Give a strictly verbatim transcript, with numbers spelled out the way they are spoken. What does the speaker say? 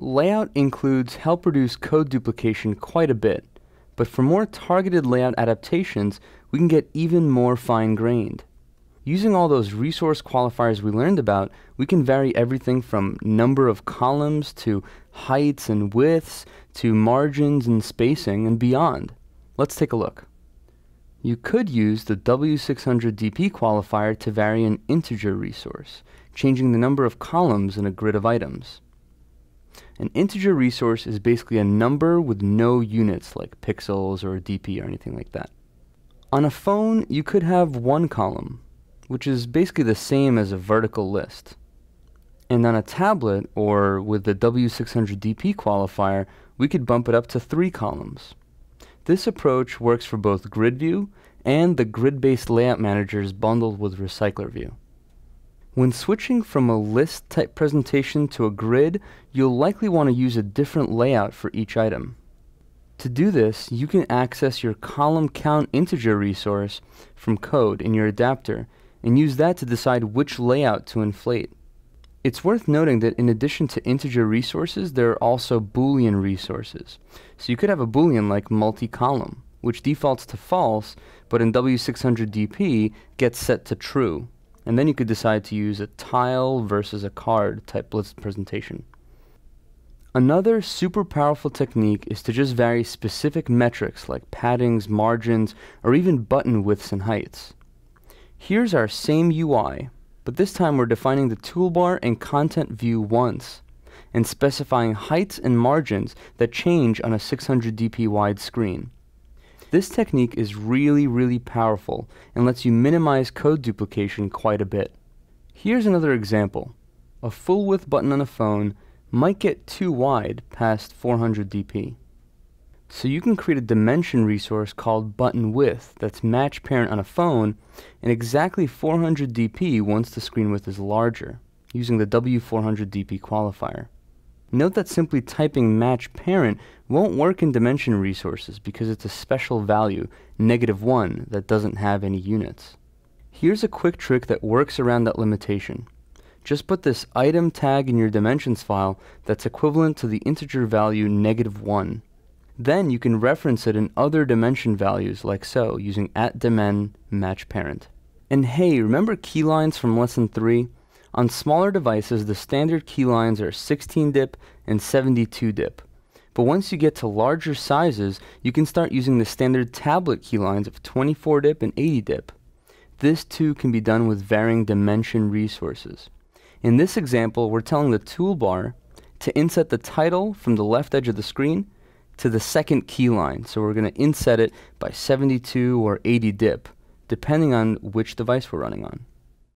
Layout includes help reduce code duplication quite a bit, but for more targeted layout adaptations, we can get even more fine-grained. Using all those resource qualifiers we learned about, we can vary everything from number of columns to heights and widths to margins and spacing and beyond. Let's take a look. You could use the W six hundred D P qualifier to vary an integer resource, changing the number of columns in a grid of items. An integer resource is basically a number with no units like pixels or D P or anything like that. On a phone, you could have one column, which is basically the same as a vertical list. And on a tablet, or with the W six hundred D P qualifier, we could bump it up to three columns. This approach works for both grid view and the grid-based layout managers bundled with recycler view. When switching from a list type presentation to a grid, you'll likely want to use a different layout for each item. To do this, you can access your column count integer resource from code in your adapter and use that to decide which layout to inflate. It's worth noting that in addition to integer resources, there are also Boolean resources. So you could have a Boolean like multi-column, which defaults to false, but in W six hundred D P gets set to true. And then you could decide to use a tile versus a card type list presentation. Another super powerful technique is to just vary specific metrics like paddings, margins, or even button widths and heights. Here's our same U I, but this time we're defining the toolbar and content view once, and specifying heights and margins that change on a six hundred D P wide screen. This technique is really, really powerful and lets you minimize code duplication quite a bit. Here's another example. A full width button on a phone might get too wide past four hundred D P. So you can create a dimension resource called button width that's match parent on a phone and exactly four hundred D P once the screen width is larger, using the W four hundred D P qualifier. Note that simply typing match parent won't work in dimension resources because it's a special value, negative one, that doesn't have any units. Here's a quick trick that works around that limitation. Just put this item tag in your dimensions file that's equivalent to the integer value negative one. Then you can reference it in other dimension values like so, using at dimen match parent. And hey, remember keylines from lesson three? On smaller devices, the standard keylines are sixteen dip and seventy-two dip. But once you get to larger sizes, you can start using the standard tablet keylines of twenty-four dip and eighty dip. This too can be done with varying dimension resources. In this example, we're telling the toolbar to inset the title from the left edge of the screen to the second keyline. So we're going to inset it by seventy-two or eighty dip, depending on which device we're running on.